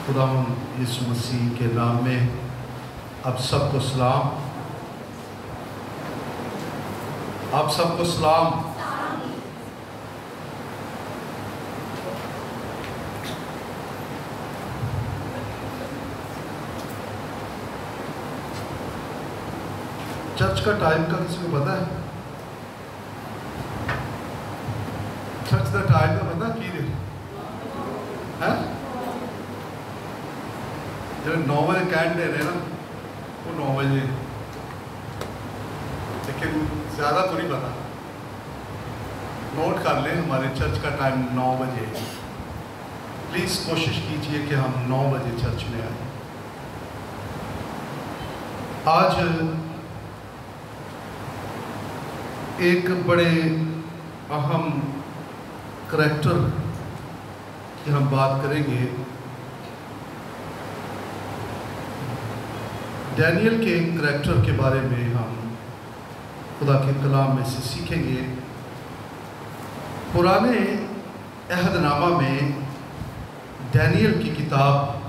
खुदावंद यीशु मसीह के नाम में आप सबको सलाम। आप सबको सलाम। चर्च का टाइम का किसी को पता है? चर्च का टाइम का पता की है? जो 9 बजे कैंड दे रहे हैं ना, वो 9 बजे, लेकिन ज़्यादा तो नहीं पता। नोट कर लें, हमारे चर्च का टाइम 9 बजे है। प्लीज़ कोशिश कीजिए कि हम 9 बजे चर्च में आए। आज एक बड़े अहम करैक्टर की हम बात करेंगे। डैनियल के करैक्टर के बारे में हम खुदा के कलाम में से सीखेंगे। पुराने अहदनामा में डैनियल की किताब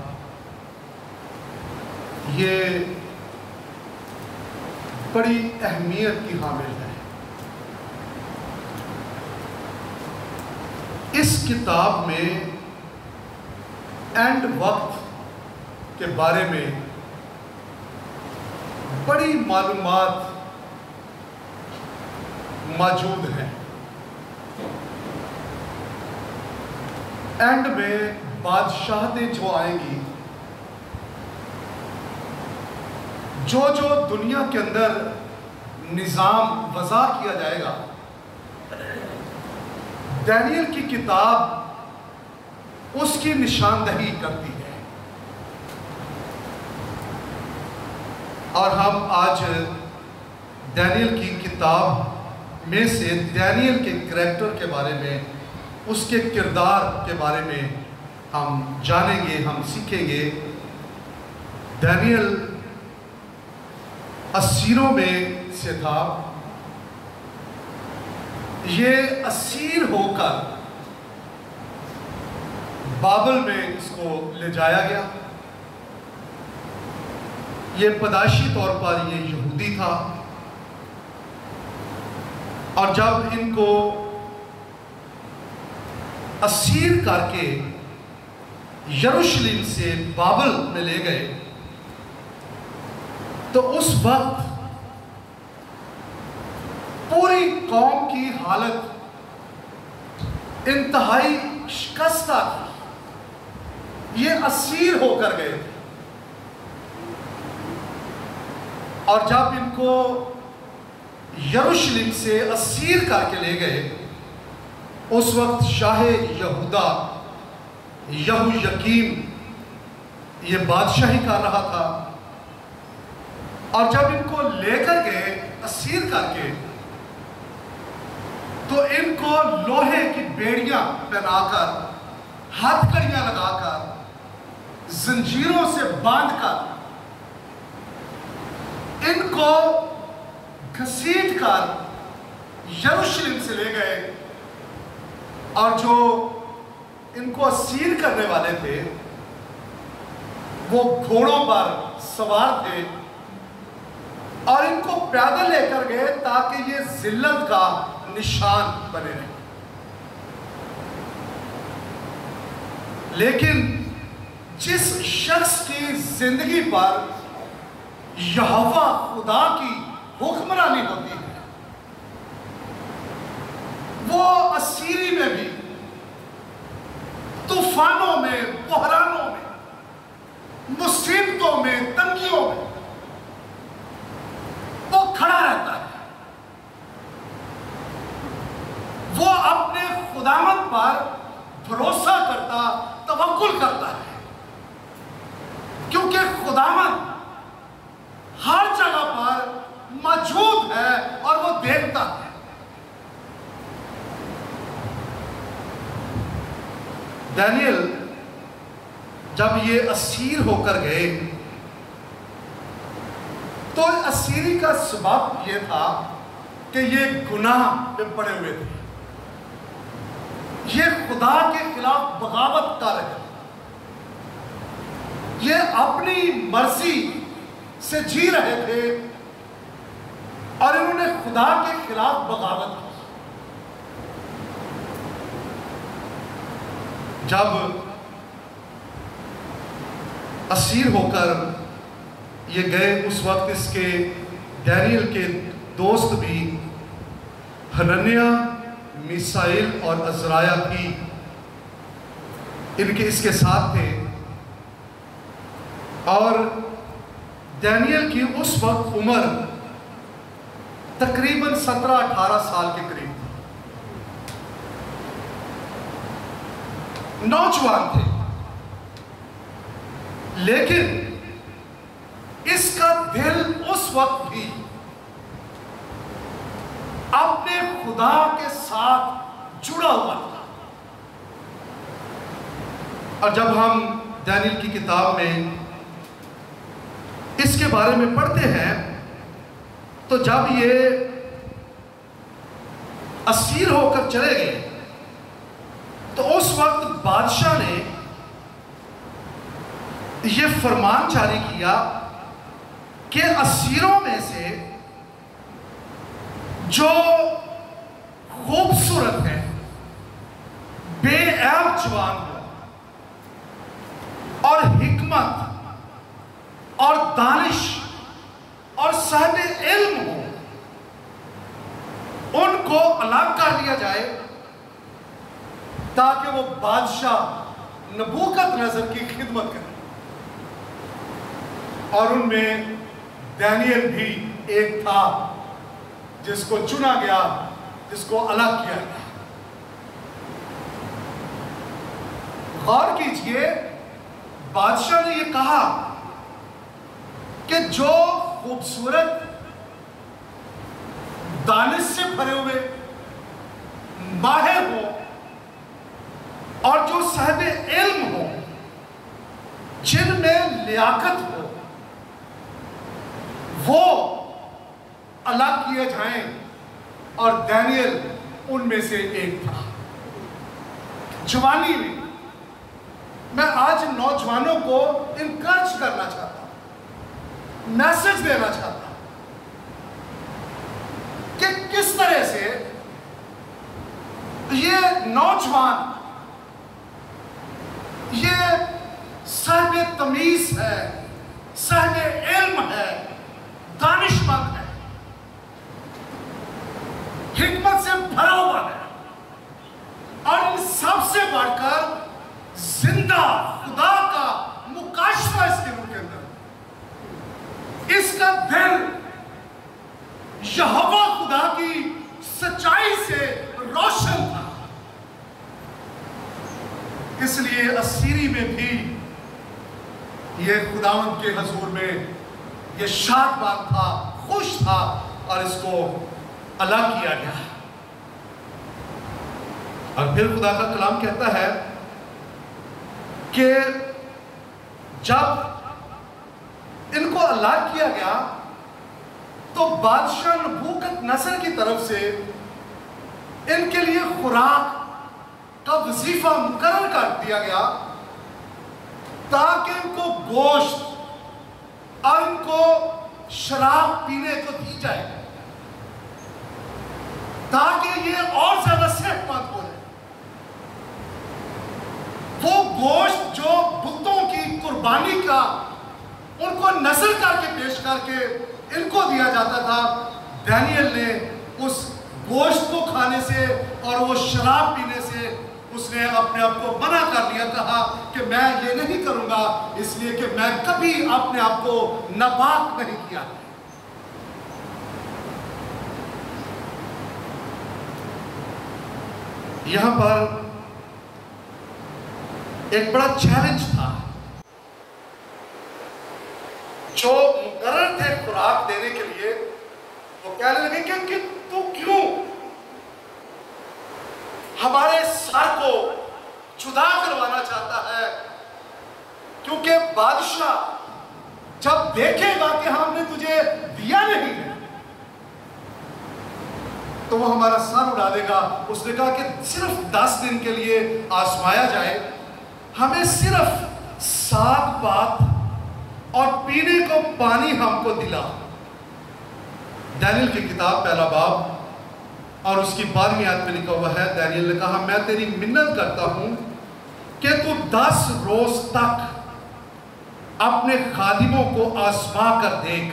ये बड़ी अहमियत की हामिल है। इस किताब में एंड वक्त के बारे में बड़ी मालूमात मौजूद हैं। एंड में बादशाहतें जो आएंगी, जो जो दुनिया के अंदर निज़ाम वज़ा किया जाएगा, डैनियल की किताब उसकी निशानदही करती है। और हम आज डैनियल की किताब में से डैनियल के करैक्टर के बारे में, उसके किरदार के बारे में हम जानेंगे, हम सीखेंगे। डैनियल असीरों में से था। ये असीर होकर बाबल में इसको ले जाया गया। ये पैदाइशी तौर पर ये यहूदी था, और जब इनको असीर करके यरूशलेम से बाबल में ले गए, तो उस वक्त पूरी कौम की हालत इंतहाई शिकस्ता थी। ये असीर होकर गए थे, और जब इनको यरूशलेम से असीर करके ले गए, उस वक्त शाह यहूदा यहोयाकीम ये बादशाही कर रहा था। और जब इनको लेकर गए असीर करके, तो इनको लोहे की बेड़ियां पहनाकर, हथकड़ियां लगाकर, जंजीरों से बांधकर इनको घसीट कर यरूशलेम से ले गए। और जो इनको असीर करने वाले थे, वो घोड़ों पर सवार थे, और इनको पैदल लेकर गए ताकि ये जिल्लत का निशान बने रहे। लेकिन जिस शख्स की जिंदगी पर यहोवा खुदा की हुक्मरानी होती है, वो असीरी में भी, तूफानों में, बहरानों में, मुसीबतों में, तंगियों में वो खड़ा रहता है। वो अपने खुदावंद पर भरोसा करता, तवक्कुल करता है, क्योंकि खुदावंद हर जगह पर मौजूद है और वो देखता है। डैनियल जब ये असीर होकर गए, तो असीरी का सबब ये था कि ये गुनाह में पड़े हुए थे। ये खुदा के खिलाफ बगावत कर रहे थे। ये अपनी मर्जी से जी रहे थे और इन्होंने खुदा के खिलाफ बगावत की। जब असीर होकर ये गए, उस वक्त इसके डैनियल के दोस्त भी हनन्याह, मिसाइल और अज़राया भी इनके इसके साथ थे। और डैनियल की उस वक्त उम्र तकरीबन 17-18 साल के करीब थी, नौजवान थे। लेकिन इसका दिल उस वक्त भी अपने खुदा के साथ जुड़ा हुआ था। और जब हम डैनियल की किताब में इसके बारे में पढ़ते हैं तो जब ये असीर होकर चले गए तो उस वक्त बादशाह ने ये फरमान जारी किया कि असीरों में से जो खूबसूरत है, बेऐब जवान हो और हिकमत और दानिश और साहिब इल्म हो, उनको अलग कर दिया जाए ताकि वो बादशाह नबूकदनेस्सर की खिदमत करें। और उनमें डैनियल भी एक था जिसको चुना गया, जिसको अलग किया गया। गौर कीजिए, बादशाह ने यह कहा कि जो खूबसूरत, दानिश से भरे हुए, माहिर हो और जो साहिब इल्म हो, जिनमें लियाकत हो, वो अलग किए जाएं। और डैनियल उनमें से एक था। जवानी में मैं आज नौजवानों को इनकरेज करना चाहता हूं, मैसेज देना चाहता हूं कि किस तरह से ये नौजवान, ये साहिब तमीज है, साहिब इल्म है, दानिशमंद है, हिकमत से भरा हुआ है और इन सबसे बढ़कर जिंदा खुदा का मुकाशफा इसके रूह के अंदर। इसका दिल यहोवा खुदा की सच्चाई से रोशन था। इसलिए असीरी में भी ये खुदावंद के हजूर में ये शादबाद था, खुश था और इसको अलग किया गया। और फिर खुदा का कलाम कहता है कि जब इनको अलग किया गया तो बादशाह नबूकदनेस्सर की तरफ से इनके लिए खुराक का वजीफा मुकर्रर कर दिया गया ताकि इनको गोश्त और इनको शराब पीने को दी जाए ताकि ये और ज्यादा सेहतमंद हो जाए। वो गोश्त जो बुतों की कुर्बानी का उनको नजर करके पेश करके इनको दिया जाता था, डैनियल ने उस गोश्त को खाने से और वो शराब पीने से उसने अपने आप को मना कर लिया। कहा कि मैं ये नहीं करूंगा, इसलिए कि मैं कभी अपने आप को नापाक नहीं किया। यहां पर एक बड़ा चैलेंज था। जो मुकर्रर थे खुराक देने के लिए, वो कहने लगे कि तू क्यों हमारे सर को जुदा करवाना चाहता है, क्योंकि बादशाह जब देखेगा कि हमने तुझे दिया नहीं है तो वो हमारा सर उड़ा देगा। उसने कहा कि सिर्फ 10 दिन के लिए आजमाया जाए, हमें सिर्फ साग पात और पीने को पानी हमको दिला। दानियल की किताब पहला बाब और उसकी 12वीं आयत में लिखा हुआ है, दानियल ने कहा, मैं तेरी मिन्नत करता हूं कि तू 10 रोज तक अपने खादिमों को आजमा कर देख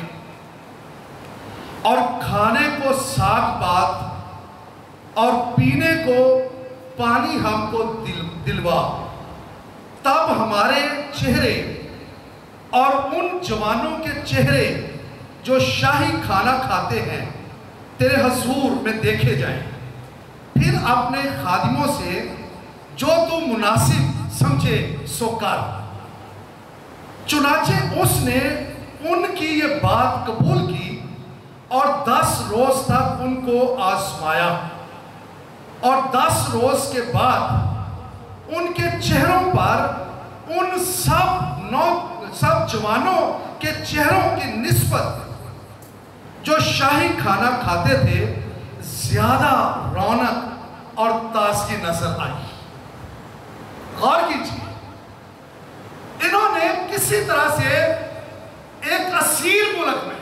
और खाने को साग पात और पीने को पानी हमको दिलवा, तब हमारे चेहरे और उन जवानों के चेहरे जो शाही खाना खाते हैं तेरे हजूर में देखे जाएं। फिर अपने खादिमों से जो तू मुनासिब समझे सो कर। चुनाचे उसने उनकी ये बात कबूल की और 10 रोज तक उनको आजमाया और 10 रोज के बाद उनके चेहरों पर उन सब जवानों के चेहरों की निस्बत जो शाही खाना खाते थे ज्यादा रौनक और ताजगी नजर आई। गौर कीजिए, इन्होंने किसी तरह से एक असीर मुल्क में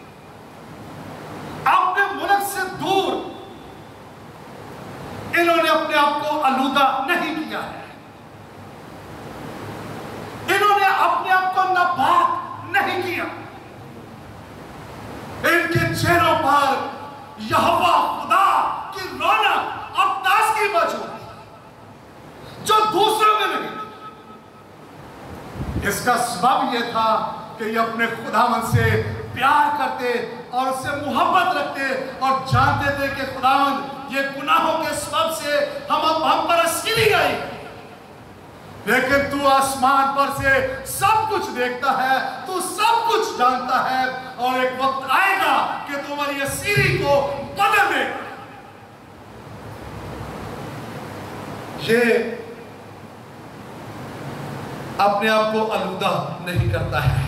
अपने मुल्क से दूर इन्होंने अपने आप को आलूदा नहीं किया है। इन्होंने अपने आप को नापाक नहीं किया। इनके चेहरों पर यहोवा खुदा की रौनक और ताजगी मौजूद जो दूसरों में नहीं। इसका सबब यह था कि ये अपने खुदावन से प्यार करते और उससे मोहब्बत रखते और जानते थे कि खुदावन ये गुनाहों के सबब से हम पर अस्किरी आई, लेकिन तू आसमान पर से सब कुछ देखता है, तू सब कुछ जानता है और एक वक्त आएगा कि तुम्हारी असीरी को बदल देगा। ये अपने आप को आलूदा नहीं करता है।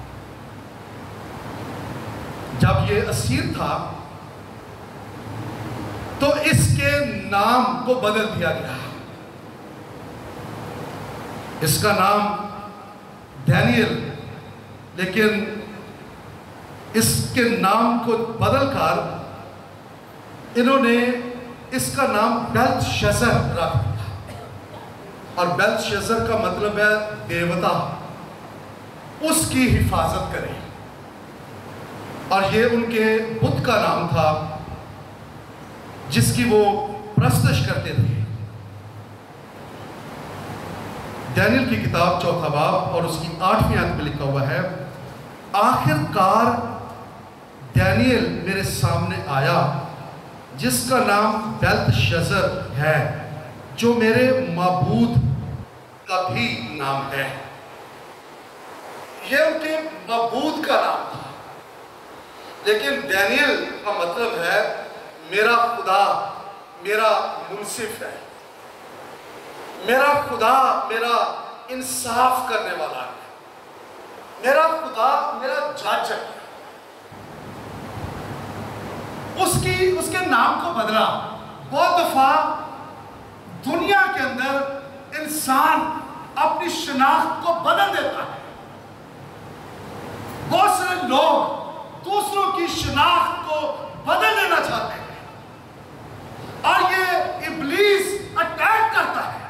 जब ये असीर था तो इसके नाम को बदल दिया गया। इसका नाम दानियल, लेकिन इसके नाम को बदलकर इन्होंने इसका नाम बेल्तशस्सर रख दिया। और बेल्तशस्सर का मतलब है देवता, उसकी हिफाजत करें। और ये उनके बुत का नाम था जिसकी वो प्रस्तश करते थे। दानियल की किताब 4 बाब और उसकी 8वीं आयत में लिखा हुआ है, आखिरकार दानियल मेरे सामने आया जिसका नाम बेल्तशस्सर है, जो मेरे माबूद का भी नाम है। यह उनके माबूद का नाम था, लेकिन दानियल का मतलब है मेरा खुदा मेरा मुंसिफ है, मेरा खुदा मेरा इंसाफ करने वाला है, मेरा खुदा मेरा जज है। उसके नाम को बदला। बहुत दफा दुनिया के अंदर इंसान अपनी शिनाख्त को बदल देता है। बहुत सारे लोग दूसरों की शिनाख्त को बदल देना चाहते हैं और ये इब्लीस अटैक करता है।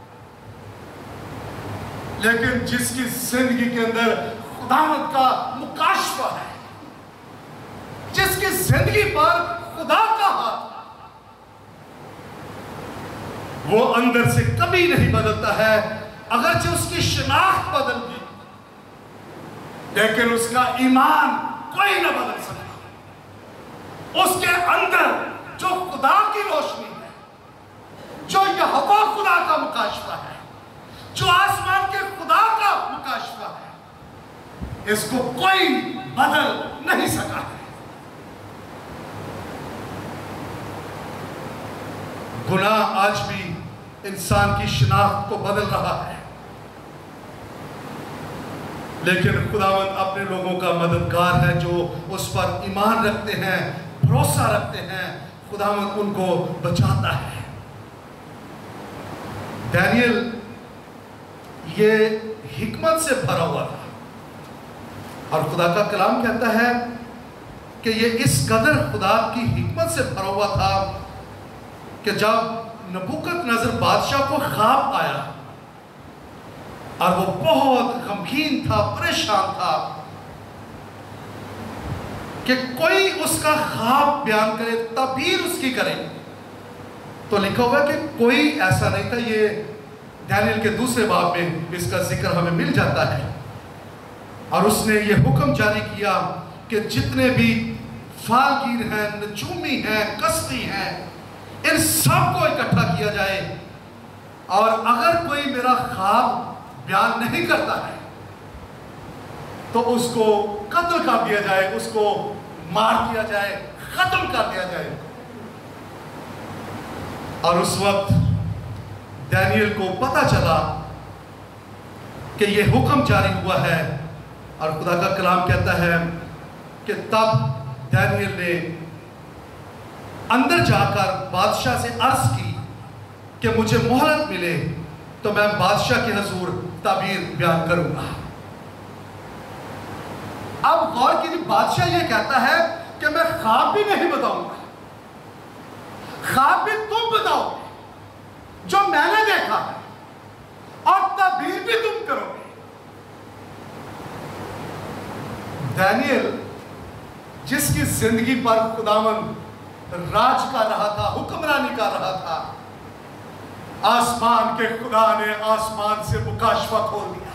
लेकिन जिसकी जिंदगी के अंदर खुदावंद का मुकाशफा है, जिसकी जिंदगी पर खुदा का हाथ, वो अंदर से कभी नहीं बदलता है। अगरचे उसकी शिनाख्त बदल गई, लेकिन उसका ईमान कोई ना बदल सकता। उसके अंदर जो खुदा की रोशनी है, जो यहोवा खुदा का मुकाशफा है, जो आसमान के खुदा का मुकाशफा है, इसको कोई बदल नहीं सका है। गुनाह आज भी इंसान की शिनाख्त को बदल रहा है, लेकिन खुदावंद अपने लोगों का मददगार है जो उस पर ईमान रखते हैं, भरोसा रखते हैं। खुदावंद उनको बचाता है। दानियल ये हिकमत से भरा हुआ था। और खुदा का कलाम कहता है कि ये इस कदर खुदा की हिकमत से भरा हुआ था कि जब नबूकदनेस्सर बादशाह को ख्वाब आया और वो बहुत गमगीन था, परेशान था कि कोई उसका ख्वाब बयान करे, तबीर उसकी करे, तो लिखा हुआ कि कोई ऐसा नहीं था। ये दानियल के दूसरे बाब में इसका जिक्र हमें मिल जाता है। और उसने ये हुक्म जारी किया कि जितने भी फालगीर हैं, नजूमी हैं, कसदी हैं, इन सबको इकट्ठा किया जाए, और अगर कोई मेरा ख्वाब बयान नहीं करता है तो उसको कत्ल कर दिया जाए, उसको मार दिया जाए, खत्म कर दिया जाए। और उस वक्त दानियल को पता चला कि ये हुक्म जारी हुआ है। और खुदा का कलाम कहता है कि तब दानियल ने अंदर जाकर बादशाह से अर्ज की कि मुझे मोहलत मिले तो मैं बादशाह के हुजूर ताबीर बयान करूंगा। अब गौर कीजिए, बादशाह ये कहता है कि मैं ख्वाब भी नहीं बताऊंगा, ख्वाब भी तुम बताओगे जो मैंने देखा है, और ताबीर भी तुम करोगे। दानियल जिसकी जिंदगी पर खुदावंद राज कर रहा था, हुक्मरानी कर रहा था, आसमान के खुदा ने आसमान से मुकाशफा खोल दिया।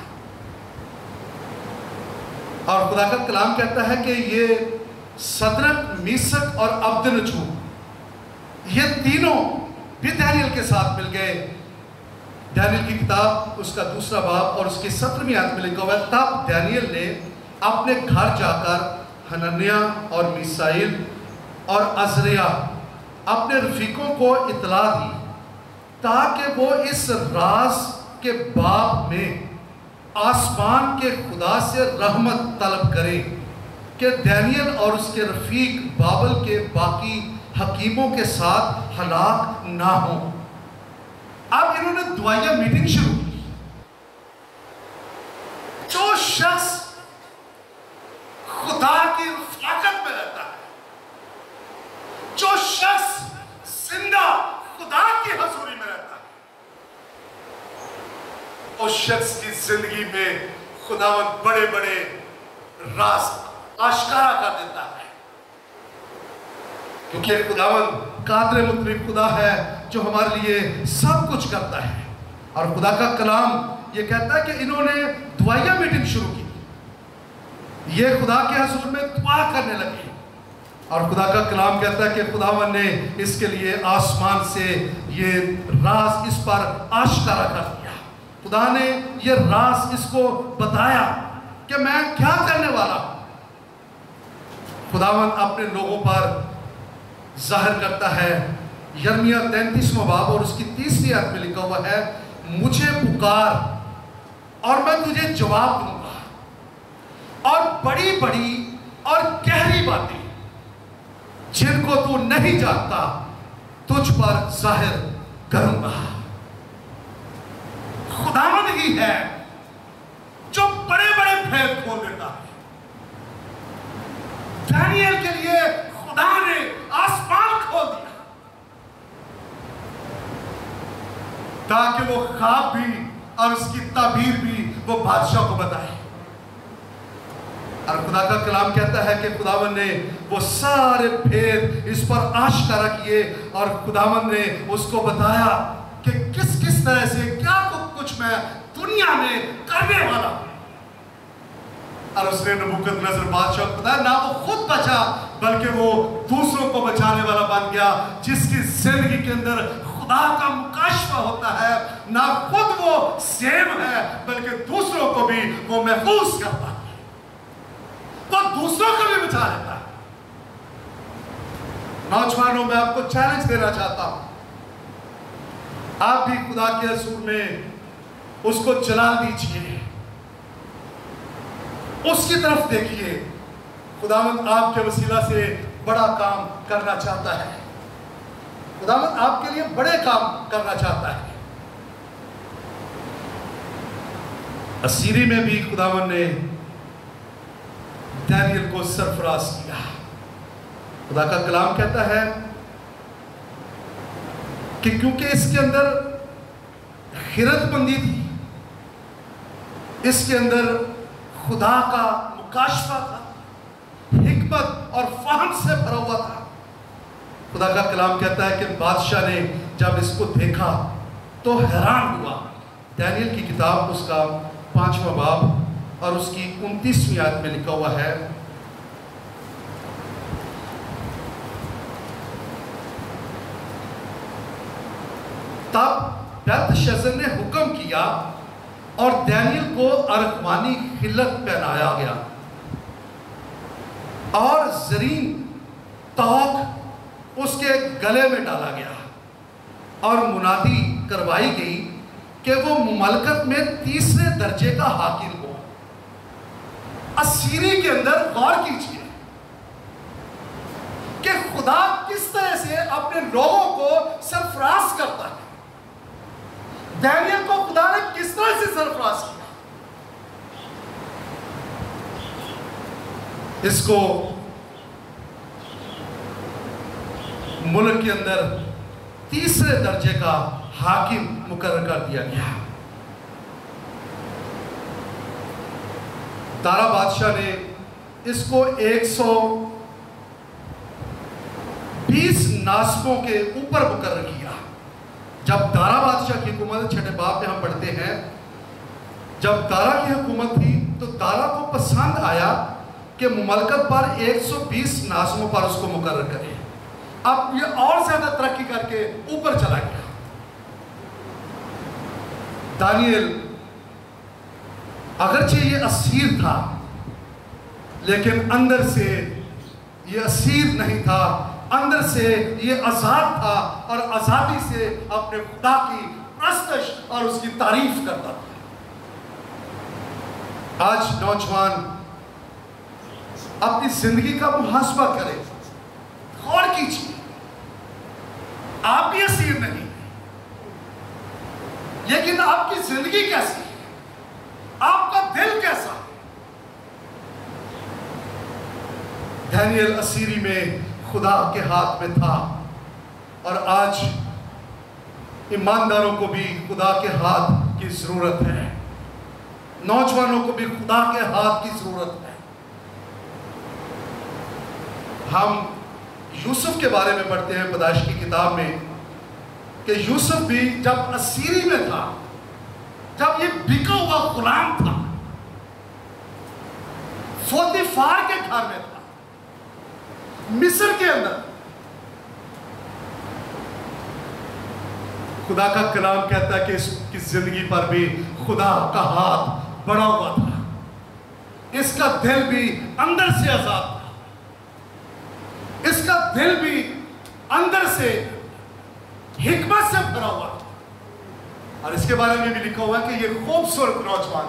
और खुदा का कलाम कहता है कि ये सदरक, मीसक और अब्दनजू, ये तीनों भी दानियल के साथ मिल गए। दानियल की किताब उसका दूसरा बाब और उसकी 17वीं आयत में लिखा हुआ है, तब दानियल ने अपने घर जाकर हनन्याह और मीसाइल और अजरिया अपने रफीकों को इतला दी ताकि वो इस राज के बाब में आसमान के खुदा से रहमत तलब करें कि दानियल और उसके रफीक बाबल के बाकी हकीमों के साथ हलाक ना हो। अब इन्होंने दुआया मीटिंग शुरू की। जो शख्स खुदा की रफ़ाकत में रहता है, जो शख्स जिंदा खुदा की हजूरी में रहता है, उस शख्स की जिंदगी में खुदावंद बड़े बड़े राज आश्कारा कर देता है, क्योंकि खुदावंद कादर मुतरिब खुदा है जो हमारे लिए सब कुछ करता है। और खुदा का कलाम ये कहता है कि इन्होंने दुआया मीटिंग शुरू की, ये खुदा के हजूर में दुआ करने लगे। और खुदा का कलाम कहता है कि खुदावन ने इसके लिए आसमान से ये राज इस पर आश्कारा कर दिया। खुदा ने ये राज इसको बताया कि मैं क्या करने वाला हूं। खुदावन अपने लोगों पर जाहिर करता है। यिर्मयाह 33वां बाब और उसकी 3री आयत में लिखा हुआ है, मुझे पुकार और मैं तुझे जवाब दूंगा, और बड़ी बड़ी और गहरी बातें जिनको तू नहीं जानता तुझ पर जाहिर करूंगा। खुदावंद ही है जो बड़े बड़े भेद खोल देता है। दानियल के लिए खुदा ने आसमान खोल दिया ताकि वो ख्वाब भी और उसकी ताबीर भी वो बादशाह को बताए। और खुदा का कलाम कहता है कि खुदावन ने वो सारे भेद इस पर आश्कारा किए और खुदावन ने उसको बताया कि किस किस तरह से क्या कुछ मैं दुनिया में करने वाला हूं। और उसने नबूकदनेस्सर बादशाह को बताया, ना वो खुद बचा बल्कि वो दूसरों को बचाने वाला बन गया, जिसकी जिंदगी के अंदर खुदा का मुकाशफा होता है। ना खुद वो सेव है बल्कि दूसरों को भी वो महफूज करता है, तो दूसरों को भी बचा लेता है। नौजवानों, मैं आपको चैलेंज देना चाहता हूं, आप भी खुदा के हजूर में उसको जला दीजिए, उसकी तरफ देखिए। खुदावंद आपके वसीला से बड़ा काम करना चाहता है। खुदावंद आपके लिए बड़े काम करना चाहता है। असीरी में भी खुदावन ने दानियल को सरफराज किया। खुदा का कलाम कहता है कि क्योंकि इसके अंदर हिरतमंदी थी, इसके अंदर खुदा का मुकाशफा था, हिकमत और फहम से भरा हुआ था। खुदा का कलाम कहता है कि बादशाह ने जब इसको देखा तो हैरान हुआ। दानियल की किताब उसका 5वां बाब और उसकी 29वीं आयत में लिखा हुआ है, तब बेल्तशस्सर ने हुक्म किया और दानियल को अरगवानी खिलत पहनाया गया और जरीन तौक उसके गले में डाला गया और मुनादी करवाई गई कि वो मुमलकत में 3रे दर्जे का हाकिम हो। असीरी के अंदर गौर कीजिए कि खुदा किस तरह से अपने लोगों को सरफराज करता है। दानियल को खुदा ने किस तरह से सरफराज किया। इसको मुल्क के अंदर 3रे दर्जे का हाकिम मुकर्रर कर दिया गया। दारा बादशाह ने इसको 120 नासकों के ऊपर मुकर्रर किया। जब दारा बादशाह की हुकूमत 6ठे बाब में हम पढ़ते हैं, जब दारा की हुकूमत थी तो दारा को पसंद आया कि मुमलकत पर 120 नासकों पर उसको मुकर्रर करे। अब ये और ज्यादा तरक्की करके ऊपर चला गया। दानियल अगरचे ये असीर था, लेकिन अंदर से ये असीर नहीं था, अंदर से ये आजाद था और आजादी से अपने खुदा की प्रस्तश और उसकी तारीफ करता था। आज नौजवान अपनी जिंदगी का मुहासबा करें, गौर कीजिए। आप भी असीर नहीं, लेकिन आपकी जिंदगी कैसी है, आपका दिल कैसा है। दानियल असीरी में खुदा के हाथ में था और आज ईमानदारों को भी खुदा के हाथ की जरूरत है, नौजवानों को भी खुदा के हाथ की जरूरत है। हम यूसुफ के बारे में पढ़ते हैं पैदाइश की किताब में कि यूसुफ भी जब असीरी में था, जब ये बिका हुआ गुलाम था, पोतीफार के घर में था, मिस्र के अंदर, खुदा का कलाम कहता है कि इसकी जिंदगी पर भी खुदा का हाथ बढ़ा हुआ था। इसका दिल भी अंदर से आजाद था, इसका दिल भी अंदर से हिकमत से भरा हुआ था। और इसके बारे में भी लिखा हुआ है कि ये खूबसूरत नौजवान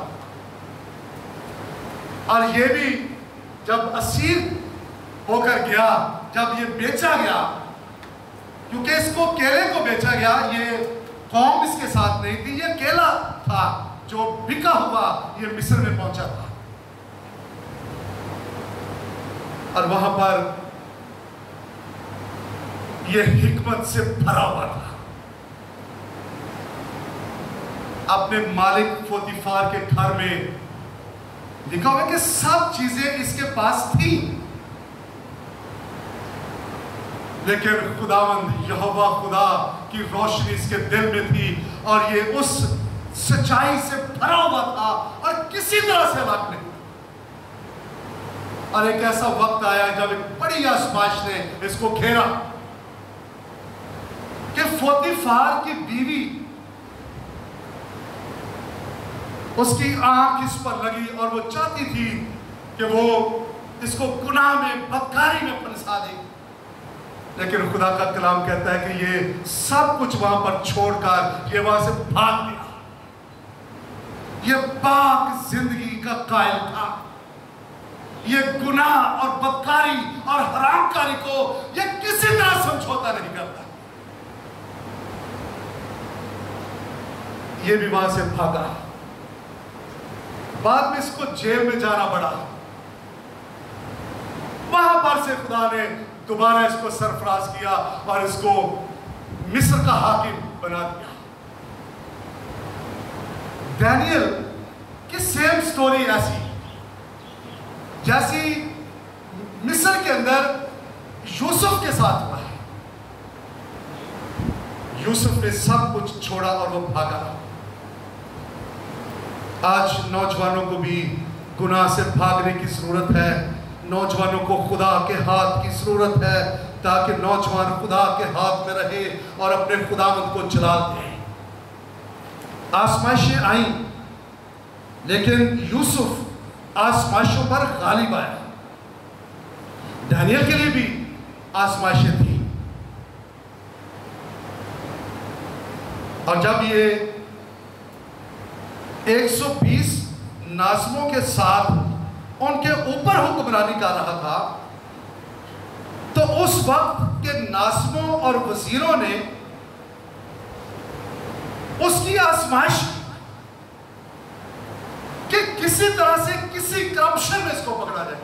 था और ये भी जब असीर होकर गया, जब ये बेचा गया, क्योंकि इसको केले को बेचा गया, ये कौम इसके साथ नहीं थी, ये केला था जो बिका हुआ ये मिस्र में पहुंचा था और वहां पर ये हिकमत से भरा हुआ था। अपने मालिक पोतीफार के घर में लिखा हुआ कि सब चीजें इसके पास थी, लेकिन खुदावंद यहोवा खुदा की रोशनी इसके दिल में थी और ये उस सच्चाई से भरा हुआ था और किसी तरह से अलग नहीं। और एक ऐसा वक्त आया जब एक बड़ी आजमाइश ने इसको घेरा कि पोतीफार की बीवी, उसकी आंख इस पर लगी और वो चाहती थी कि वो इसको गुनाह में, बदकारी में फंसा दे। लेकिन खुदा का कलाम कहता है कि ये सब कुछ वहां पर छोड़कर ये वहां से भाग गया। ये पाक जिंदगी का कायल था, ये गुनाह और बदकारी और हरामकारी को ये किसी तरह समझौता नहीं करता। ये भी वहां से भागा। बाद में इसको जेल में जाना पड़ा। वहां पर से खुदा ने दोबारा इसको सरफराज किया और इसको मिस्र का हाकिम बना दिया। दानियल की सेम स्टोरी ऐसी जैसी मिस्र के अंदर यूसुफ के साथ हुआ है। यूसुफ ने सब कुछ छोड़ा और वो भागा। आज नौजवानों को भी गुनाह से भागने की जरूरत है। नौजवानों को खुदा के हाथ की जरूरत है ताकि नौजवान खुदा के हाथ में रहे और अपने खुदावंद को जलाल दे। आजमाइशें आई लेकिन यूसुफ आजमाइशों पर गालिब आया। दानियल के लिए भी आजमाइशें थी और जब ये 120 नाज़िमों के साथ उनके ऊपर हुक्मरानी कर रहा था तो उस वक्त के नाज़िमों और वजीरों ने उसकी आजमाइश कि किसी तरह से किसी करप्शन में इसको पकड़ा जाए।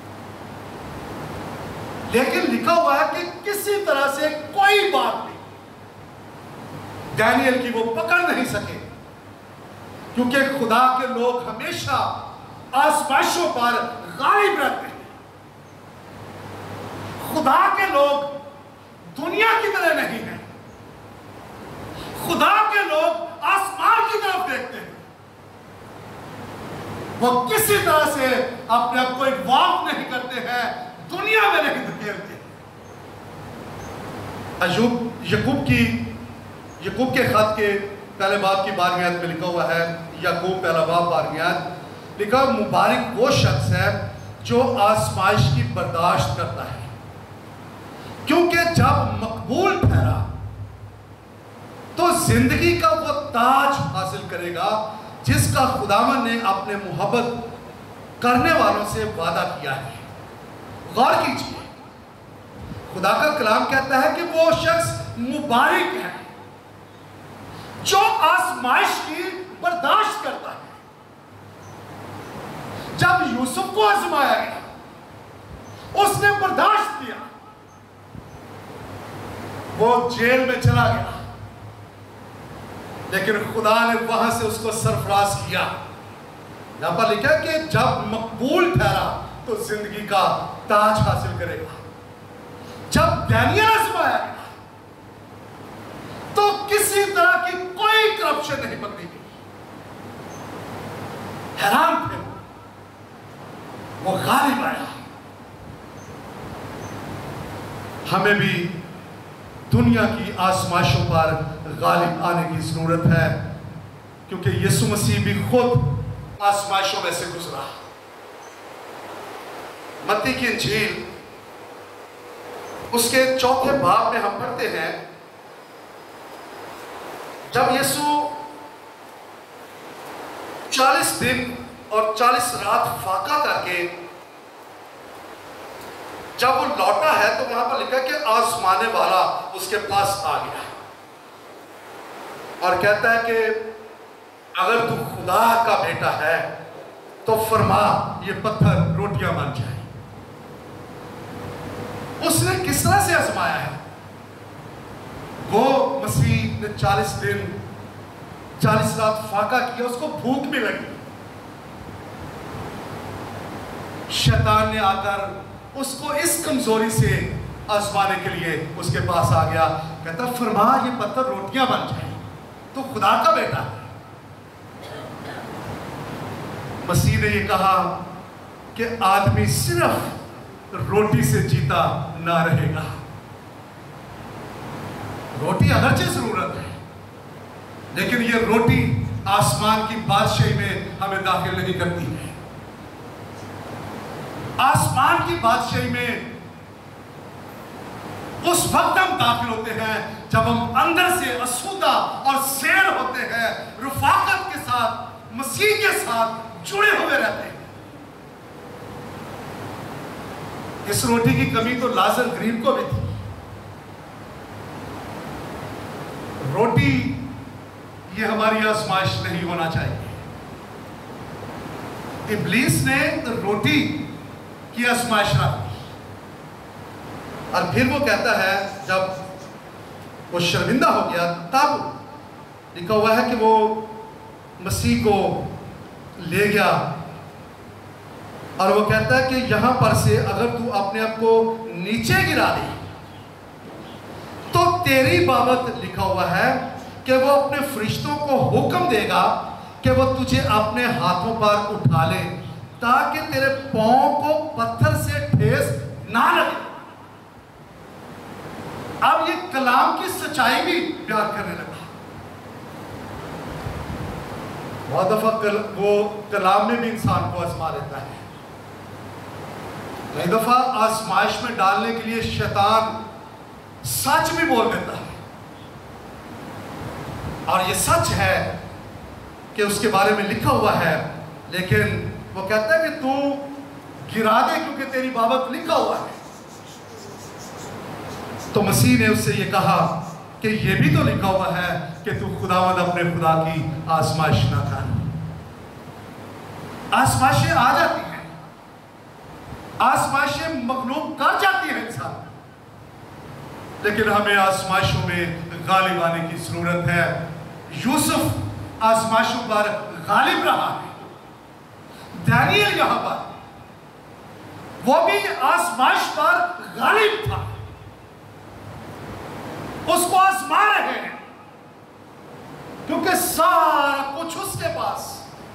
लेकिन लिखा हुआ है कि किसी तरह से कोई बात नहीं दानियल की वो पकड़ नहीं सके, क्योंकि खुदा के लोग हमेशा आजमाइशों पर गालिब रहते हैं। खुदा के लोग दुनिया की तरह नहीं है। खुदा के लोग आसमान की तरफ देखते हैं। वो किसी तरह से अपने आप को इन्वॉल्व नहीं करते हैं, दुनिया में नहीं धकेलते। यकूब के खत के पहले बाब की 12वीं आयत में लिखा हुआ है, याकूब पहला बाब 12वीं आयत, लिखा मुबारक वो शख्स है जो आजमाइश की बर्दाश्त करता है, क्योंकि जब मकबूल ठहरा तो जिंदगी का वो ताज हासिल करेगा जिसका खुदावन ने अपने मोहब्बत करने वालों से वादा किया है। गौर कीजिए, खुदा का कलाम कहता है कि वो शख्स मुबारक है जो आजमाइश की बर्दाश्त करता है। जब यूसुफ को आजमाया गया उसने बर्दाश्त किया, वो जेल में चला गया, लेकिन खुदा ने वहां से उसको सरफराज किया। यहां पर लिखा है कि जब मकबूल ठहरा तो जिंदगी का ताज हासिल करेगा। जब दानियल आजमाया गया तो किसी तरह की कोई करप्शन नहीं पकड़ी गई। हैरान थे वो गालिब आया। हमें भी दुनिया की आजमाइशों पर गालिब आने की जरूरत है, क्योंकि यीशु मसीह भी खुद आजमाइशों में से गुजरा। मत्ती की इंजील उसके 4 बाब में हम पढ़ते हैं, जब यीशु 40 दिन और 40 रात फाका करके जब वो लौटा है तो वहां पर लिखा कि आजमाने वाला उसके पास आ गया और कहता है कि अगर तू खुदा का बेटा है तो फरमा ये पत्थर रोटियां बन जाए। उसने किस तरह से आजमाया है? वो मसीह ने 40 दिन 40 रात फाका किया, उसको भूख भी लगी। शैतान ने आकर उसको इस कमजोरी से आजमाने के लिए उसके पास आ गया, कहता फरमा ये पत्थर रोटियां बन जाए, तो खुदा का बेटा है। मसीह ने ये कहा कि आदमी सिर्फ रोटी से जीता ना रहेगा। रोटी अगरचे जरूरत है, लेकिन ये रोटी आसमान की बादशाही में हमें दाखिल नहीं करती है। आसमान की बादशाही में उस वक्त हम दाखिल होते हैं जब हम अंदर से असुदा और सैर होते हैं, रुफाकत के साथ मसीह के साथ जुड़े हुए रहते हैं। इस रोटी की कमी तो लाजर गरीब को भी थी। रोटी ये हमारी आजमाइश नहीं होना चाहिए। इब्लीस ने रोटी की आजमाइश रखी और फिर वो कहता है जब वो शर्मिंदा हो गया तब लिखा हुआ है कि वो मसीह को ले गया और वो कहता है कि यहां पर से अगर तू अपने आप को नीचे गिरा दे तो तेरी बाबत लिखा हुआ है कि वो अपने फरिश्तों को हुक्म देगा कि वो तुझे अपने हाथों पर उठा ले ताकि तेरे पांव को पत्थर से ठेस ना लगे। अब ये कलाम की सच्चाई भी प्यार करने लगा। बहुत दफा वो कलाम में भी इंसान को आजमा लेता है, कई दफा आजमाइश में डालने के लिए शैतान सच भी बोल देता है और ये सच है कि उसके बारे में लिखा हुआ है, लेकिन वो कहता है कि तू गिरा दे क्योंकि तेरी बाबत लिखा हुआ है। तो मसीह ने उससे ये कहा कि ये भी तो लिखा हुआ है कि तू खुदावंद अपने खुदा की आजमाइश ना कर। आजमाइशें आ जाती हैं, आजमाइशें मगलूब कर जाती है इंसान, लेकिन हमें आजमाइशों में गालिब आने की जरूरत है। यूसुफ आजमाइशों पर गालिब रहा है, दानियल यहां पर वो भी आजमाइश पर गालिब था, उसको आजमा रहे हैं क्योंकि सारा कुछ उसके पास,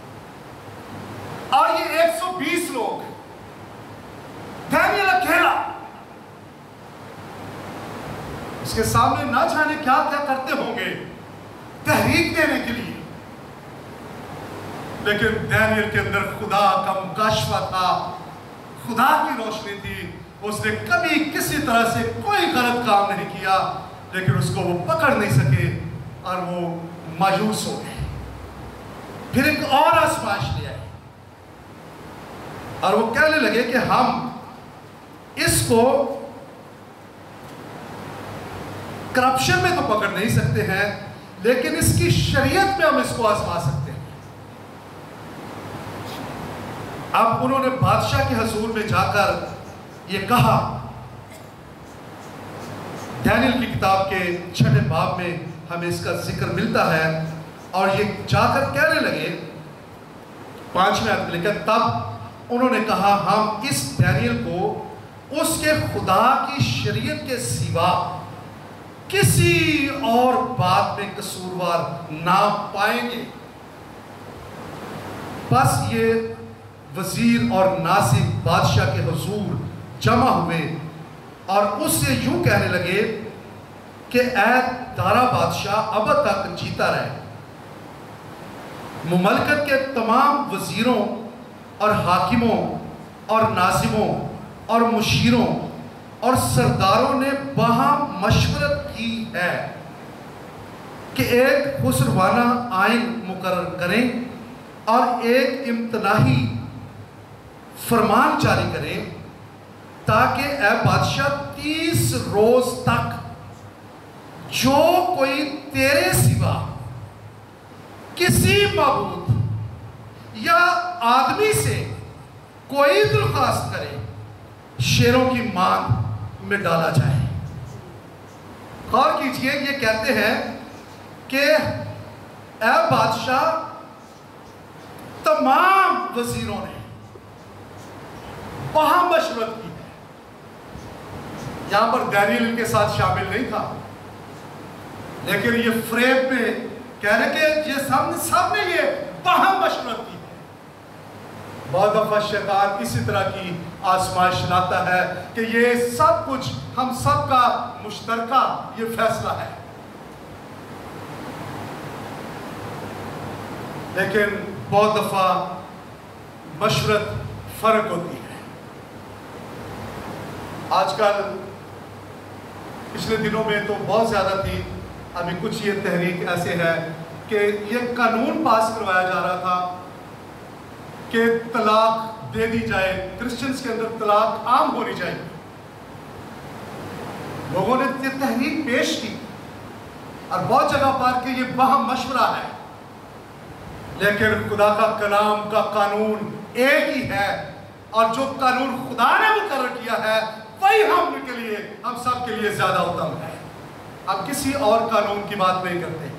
और ये 120 लोग, दानियल अकेला, उसके सामने ना जाने क्या क्या करते होंगे तहरीक देने के लिए, लेकिन दानियल के अंदर खुदा का मुकाशफा था, खुदा की रोशनी थी। उसने कभी किसी तरह से कोई गलत काम नहीं किया, लेकिन उसको वो पकड़ नहीं सके और वो मायूस हो गए। फिर एक और आजमाइश ले आए और वो कहने लगे कि हम इसको करप्शन में तो पकड़ नहीं सकते हैं, लेकिन इसकी शरीयत में हम इसको आजमा सकते हैं। अब उन्होंने बादशाह के हुजूर में जाकर ये कहा, दानियल की किताब के 6 बाब में हमें इसका जिक्र मिलता है, और ये जाकर कहने लगे 5वें आयत में लिखा, तब उन्होंने कहा हम इस दानियल को उसके खुदा की शरीयत के सिवा किसी और बात में कसूरवार ना पाएंगे। बस ये वजीर और नासिब बादशाह के हुजूर जमा हुए और उससे यूं कहने लगे कि ऐ दारा बादशाह अब तक जीता रहे, मुमलकत के तमाम वजीरों और हाकिमों और नाजिमों और मुशीरों और सरदारों ने वहां मशवरत की है कि एक खुसरवाना आइन मुकर्रर करें और एक इम्तनाही फरमान जारी करें ताकि ए बादशाह 30 रोज तक जो कोई तेरे सिवा किसी मबूद या आदमी से कोई दरख्वास्त करे, शेरों की मांग में डाला जाए। गौर कीजिए, ये कहते हैं कि ए बादशाह, तमाम वजीरों ने वहां मशवरत की है। यहां पर दानियल के साथ शामिल नहीं था, लेकिन ये फ्रेम में कह रहे कि ये सबने ये वहां मशवरत की है। बहुत दफा शैतान इसी तरह की आजमाइश लाता है कि ये सब कुछ हम सब का मुश्तरका ये फैसला है, लेकिन बहुत दफा मशवरत फर्क होती है। आजकल पिछले दिनों में तो बहुत ज़्यादा थी, अभी कुछ ये तहरीक ऐसे है कि ये कानून पास करवाया जा रहा था कि तलाक दे दी जाए, क्रिश्चियंस के अंदर तलाक आम होनी चाहिए। लोगों ने ये तहरीक पेश की और बहुत जगह पर कि ये वहां मशवरा है, लेकिन खुदा का कलाम का कानून एक ही है, और जो कानून खुदा ने मुकर्रर किया है वही हम सब के लिए ज्यादा उत्तम है। हम किसी और कानून की बात नहीं करते।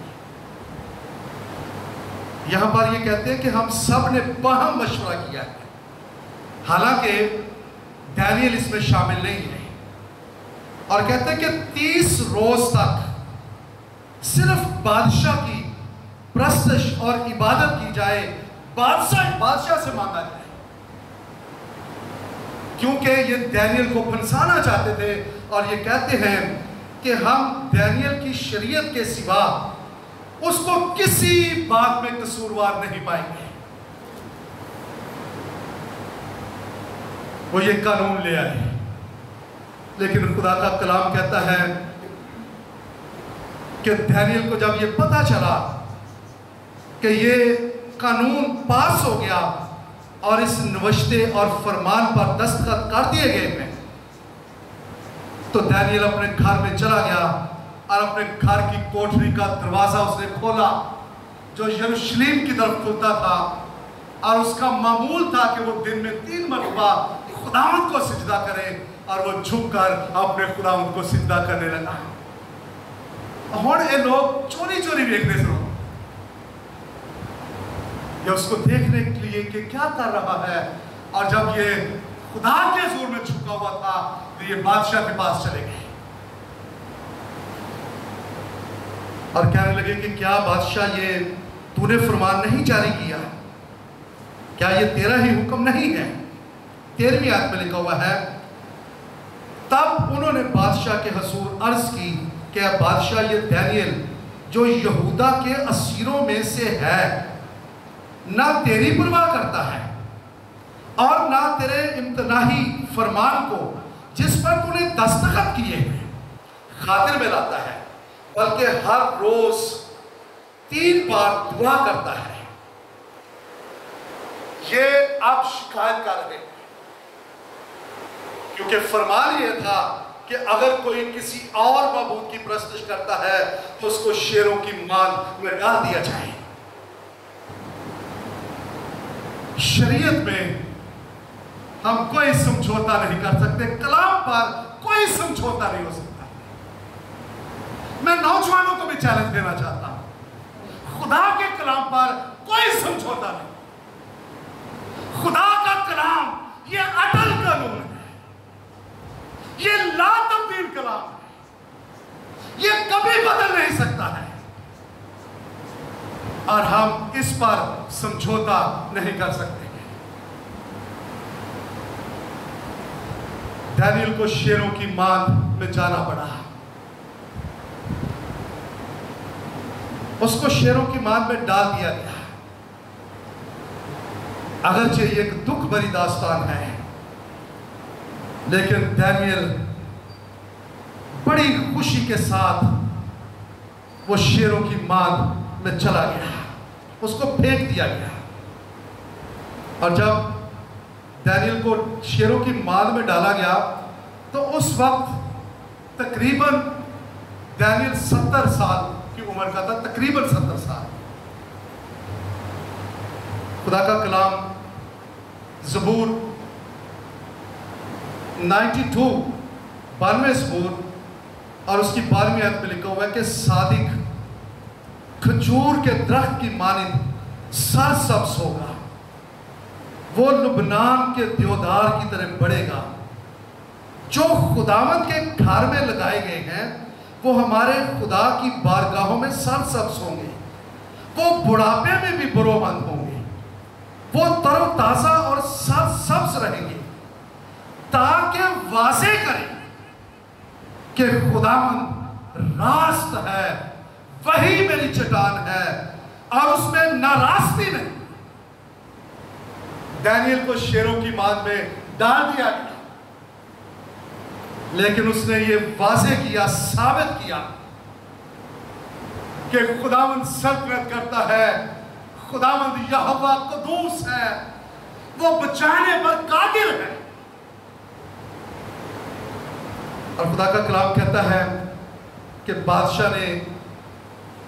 यहां पर ये कहते हैं कि हम सब ने बाहम मशवरा किया है, हालांकि दानियल इसमें शामिल नहीं है, और कहते हैं कि 30 रोज तक सिर्फ बादशाह की प्रस्तश और इबादत की जाए, बादशाह से मांगा जाए, क्योंकि ये दानियल को फंसाना चाहते थे। और ये कहते हैं कि हम दानियल की शरीयत के सिवा उसको किसी बात में कसूरवार नहीं पाएंगे। वो ये कानून ले आए, लेकिन खुदा का कलाम कहता है कि दानियल को जब ये पता चला कि ये कानून पास हो गया और इस नवश्ते और फरमान पर दस्तखत कर दिए गए हैं, तो दानियल अपने घर में चला गया और अपने घर की कोठरी का दरवाजा उसने खोला जो यरूशलेम की तरफ खुलता था, और उसका मामूल था कि वो दिन में 3 मरतबा खुदावंद को सिजदा करे, और वो झुककर अपने खुदावंद को सिजदा करने लगा। और ये लोग चोरी चोरी देखने से ये उसको देखने के लिए कि क्या कर रहा है, और जब ये खुदा के जोर में झुका हुआ था तो ये बादशाह के पास चले गए और कहने लगे कि क्या बादशाह ये तूने फरमान नहीं जारी किया, क्या ये तेरा ही हुक्म नहीं है? 13वीं आयत में लिखा हुआ है, तब उन्होंने बादशाह के हजूर अर्ज की कि बादशाह ये दानियल जो यहूदा के असीरों में से है ना तेरी परवाह करता है और ना तेरे इम्तनाही फरमान को जिस पर तूने दस्तखत किए हैं खातिर में लाता है, बल्कि हर रोज 3 बार दुआ करता है। ये अब शिकायत कर रहे हैं, क्योंकि फरमान यह था कि अगर कोई किसी और माबूद की प्रस्तुत करता है तो उसको शेरों की मान में डाल दिया जाए। शरीयत में हम कोई समझौता नहीं कर सकते, कलाम पर कोई समझौता नहीं हो सकता। मैं नौजवानों को भी चैलेंज देना चाहता हूं, खुदा के कलाम पर कोई समझौता नहीं। खुदा का कलाम ये अटल कानून है, ये ला तब्दील कलाम है, ये कभी बदल नहीं सकता है, और हम इस पर समझौता नहीं कर सकते। दानियल को शेरों की मान में जाना पड़ा, उसको शेरों की मान में डाल दिया गया। अगरचे ये एक दुख भरी दास्तान है, लेकिन दानियल बड़ी खुशी के साथ वो शेरों की मान में चला गया, उसको फेंक दिया गया। और जब दानियल को शेरों की मान में डाला गया तो उस वक्त तकरीबन दानियल 70 साल की उम्र का था, तकरीबन 70 साल। खुदा का कलाम ज़बूर 92 92 ज़बूर और उसकी 12वीं आयत में लिखा हुआ है कि सादिक खजूर के दरख्त की मानिंद सरसब्ज होगा, वो लुबनान के देवदार की तरह बढ़ेगा। जो खुदावंद के घर में लगाए गए हैं वो हमारे खुदा की बारगाहों में सरसब्ज होंगे, वो बुढ़ापे में भी बरोमंद होंगे, वो तरोताज़ा और सरसब्ज रहेंगे, ताकि वाज़े करें कि खुदावंद रास्त है, वही मेरी चट्टान है और उसमें नाराज़गी नहीं। दानियल को शेरों की मान में डाल दिया गया, लेकिन उसने ये वाज़े किया, साबित किया कि खुदावंद सल्तनत करता है, खुदावंद यहोवा कुदूस है, वो बचाने पर कादिर है। और खुदा का कलाम कहता है कि बादशाह ने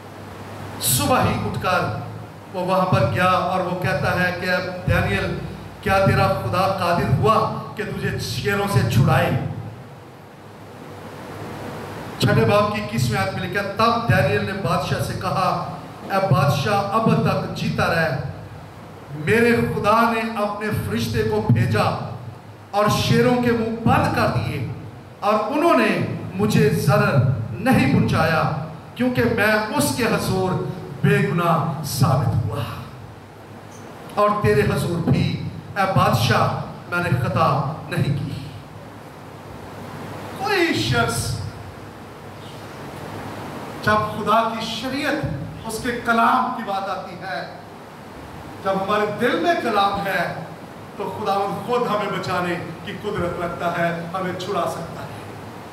सुबह ही उठकर वो वहां पर गया और वो कहता है कि दानियल क्या तेरा खुदा कादिर हुआ कि तुझे शेरों से छुड़ाए? छठे बाब की 21वीं आयत में लिखा, तब दानियेल ने बादशाह से कहा, ऐ बादशाह, अब तक जीता रह, मेरे खुदा ने अपने फरिश्ते को भेजा और शेरों के मुंह बंद कर दिए और उन्होंने मुझे जरर नहीं पहुंचाया, क्योंकि मैं उसके हजूर बेगुनाह साबित हुआ और तेरे हजूर भी ऐ बादशाह मैंने खता नहीं की। कोई शख्स जब खुदा की शरीयत, उसके कलाम की बात आती है, जब हमारे दिल में कलाम है, तो खुदा खुद हमें बचाने की कुदरत रखता है, हमें छुड़ा सकता है।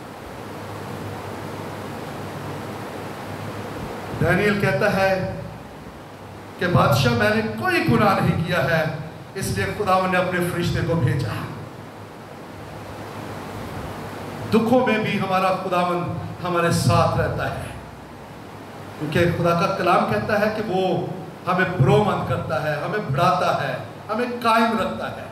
दानियल कहता है कि बादशाह मैंने कोई गुनाह नहीं किया है, इसलिए खुदा ने अपने फरिश्ते को भेजा। दुखों में भी हमारा खुदावन हमारे साथ रहता है, क्योंकि खुदा का कलाम कहता है कि वो हमें भरोमंद करता है, हमें बढ़ाता है, हमें कायम रखता है।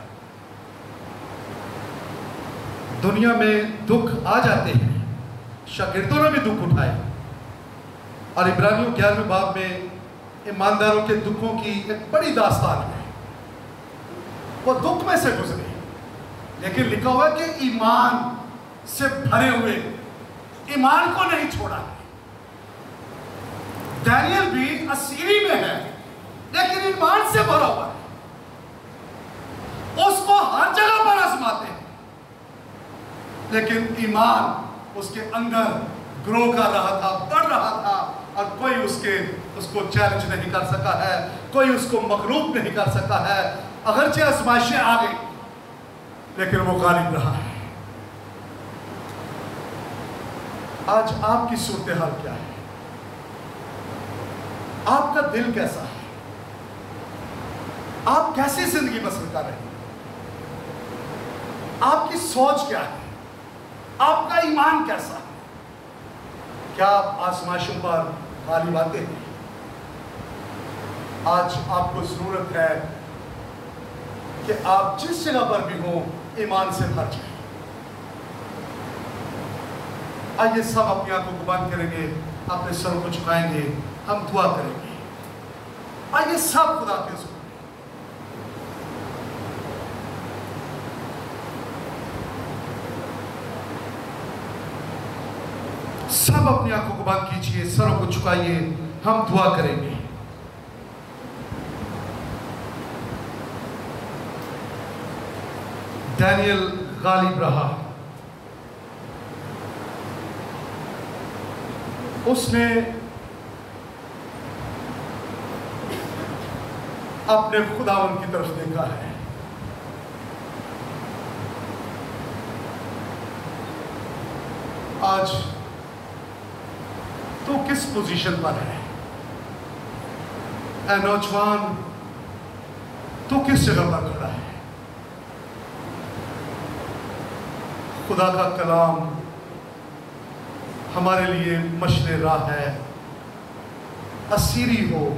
दुनिया में दुख आ जाते हैं, शागिर्दों ने भी दुख उठाए, और इब्रानियों 11वें बाब में ईमानदारों के दुखों की एक बड़ी दास्तान है। वो दुख में से गुजरे, लेकिन लिखा हुआ है कि ईमान से भरे हुए, ईमान को नहीं छोड़ा। दानियल भी असीरी में है, लेकिन ईमान से भरा हुआ है। उसको हर जगह पर आजमाते हैं, लेकिन ईमान उसके अंदर ग्रो कर रहा था, बढ़ रहा था, और कोई उसको चैलेंज नहीं कर सका है, कोई उसको मगलूब नहीं कर सका है। अगरचे आजमाइशें आ गई, लेकिन वो गालिब रहा है। आज आपकी सूरत हाल क्या है? आपका दिल कैसा है? आप कैसी जिंदगी बसर कर रहे हैं? आपकी सोच क्या है? आपका ईमान कैसा है? क्या आप आजमाइशों पर गालिब आते हैं? आज आपको जरूरत है कि आप जिस जगह पर भी हो, ईमान से भर जाए। आइए सब अपनी आंखों को बंद करेंगे, अपने सरों को झुकाएंगे, हम दुआ करेंगे। आइए सब खुदा के हुजूर सब अपनी आंखों को बंद कीजिए, सरों को झुकाइए, हम दुआ करेंगे। दानियल गालिब रहा, उसने अपने खुदावन की तरफ देखा है। आज तो किस पोजीशन पर है? ऐ नौजवान, तो किस जगह पर खड़ा है? खुदा का कलाम हमारे लिए मशले राह है। असीरी हो,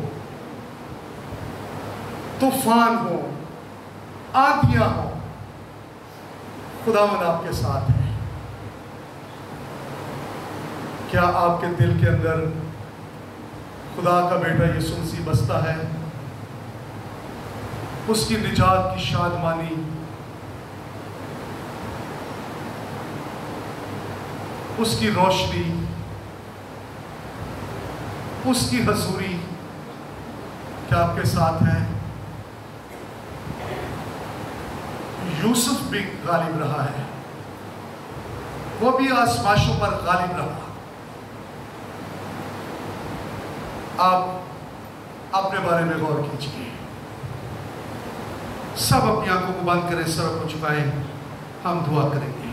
तूफान हो, आंधियां हो, खुदावंद आपके साथ है। क्या आपके दिल के अंदर खुदा का बेटा यीशु मसीह बसता है? उसकी निजात की शादमानी, उसकी रोशनी, उसकी हजूरी क्या आपके साथ है? यूसुफ भी गालिब रहा है, वो भी आजमाइशों पर गालिब रहा। आप अपने बारे में गौर कीजिए। सब अपनी आंखों को बंद करें, सर को झुकाएं, हम दुआ करेंगे।